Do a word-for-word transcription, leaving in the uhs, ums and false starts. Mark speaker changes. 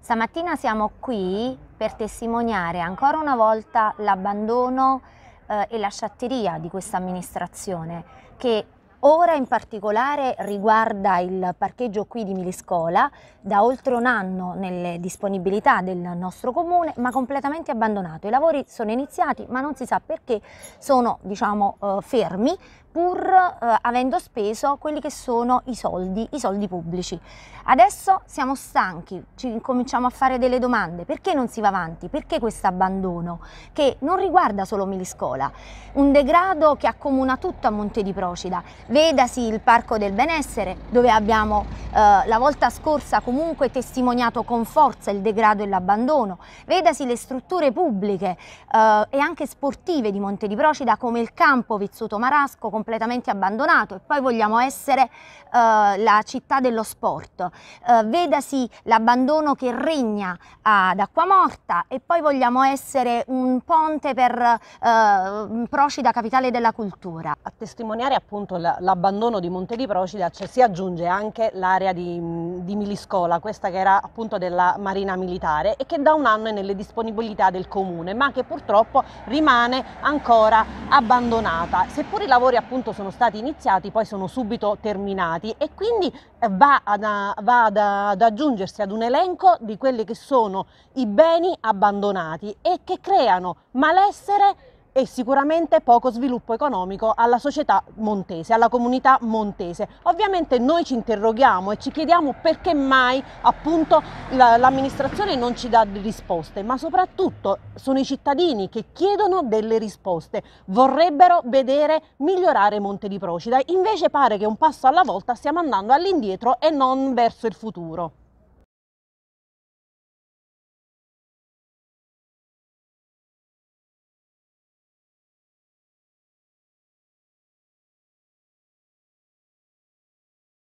Speaker 1: Stamattina siamo qui per testimoniare ancora una volta l'abbandono eh, e la sciatteria di questa amministrazione, che ora in particolare riguarda il parcheggio qui di Miliscola, da oltre un anno nelle disponibilità del nostro comune, ma completamente abbandonato. I lavori sono iniziati, ma non si sa perché sono, diciamo, eh, fermi, pur eh, avendo speso quelli che sono i soldi, i soldi pubblici. Adesso siamo stanchi, ci cominciamo a fare delle domande: perché non si va avanti? Perché questo abbandono? Che non riguarda solo Miliscola, un degrado che accomuna tutto a Monte di Procida. Vedasi il Parco del Benessere, dove abbiamo eh, la volta scorsa comunque testimoniato con forza il degrado e l'abbandono. Vedasi le strutture pubbliche eh, e anche sportive di Monte di Procida, come il campo Vizzuto Marasco, completamente abbandonato, e poi vogliamo essere eh, la città dello sport. Eh, vedasi l'abbandono che regna ad Acquamorta, e poi vogliamo essere un ponte per eh, Procida, capitale della cultura.
Speaker 2: A testimoniare appunto l'abbandono di Monte di Procida, cioè, si aggiunge anche l'area di, di Miliscola, questa che era appunto della Marina Militare e che da un anno è nelle disponibilità del comune, ma che purtroppo rimane ancora abbandonata, seppur i lavori appunto sono stati iniziati, poi sono subito terminati, e quindi va ad, va ad, ad aggiungersi ad un elenco di quelli che sono i beni abbandonati e che creano malessere e sicuramente poco sviluppo economico alla società montese, alla comunità montese. Ovviamente noi ci interroghiamo e ci chiediamo perché mai appunto l'amministrazione non ci dà risposte, ma soprattutto sono i cittadini che chiedono delle risposte, vorrebbero vedere migliorare Monte di Procida. Invece pare che un passo alla volta stiamo andando all'indietro e non verso il futuro.